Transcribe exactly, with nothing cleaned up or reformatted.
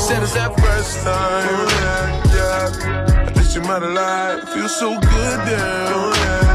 said it's that first time. Yeah, yeah. I think she might have lied. Feel so good, damn.